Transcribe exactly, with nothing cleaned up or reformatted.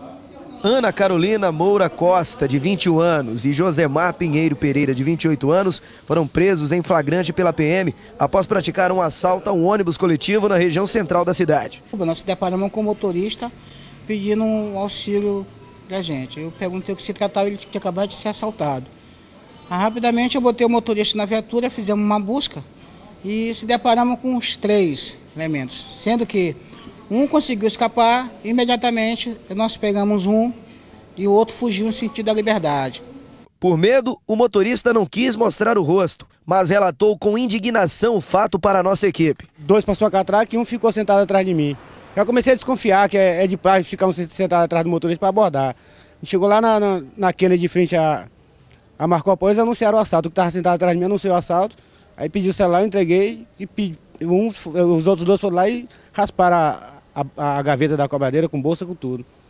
Ana Carolina Moura Costa, de vinte e um anos, e Josemar Pinheiro Pereira, de vinte e oito anos, foram presos em flagrante pela P M após praticar um assalto a um ônibus coletivo na região central da cidade. Nós se deparamos com o motorista pedindo um auxílio pra gente. Eu perguntei o que se tratava, ele tinha acabado de ser assaltado. Rapidamente eu botei o motorista na viatura, fizemos uma busca e se deparamos com os três elementos, sendo que um conseguiu escapar, imediatamente nós pegamos um e o outro fugiu no sentido da liberdade. Por medo, o motorista não quis mostrar o rosto, mas relatou com indignação o fato para a nossa equipe. Dois passou cá atrás e um ficou sentado atrás de mim. Eu comecei a desconfiar que é de praxe ficar um sentado atrás do motorista para abordar. Chegou lá na, na, na quena de frente a, a Marco Polo, eles anunciaram o assalto. O que estava sentado atrás de mim anunciou o assalto. Aí pediu o celular, eu entreguei e pedi, um, os outros dois foram lá e rasparam a, a, a gaveta da cobradeira com bolsa, com tudo.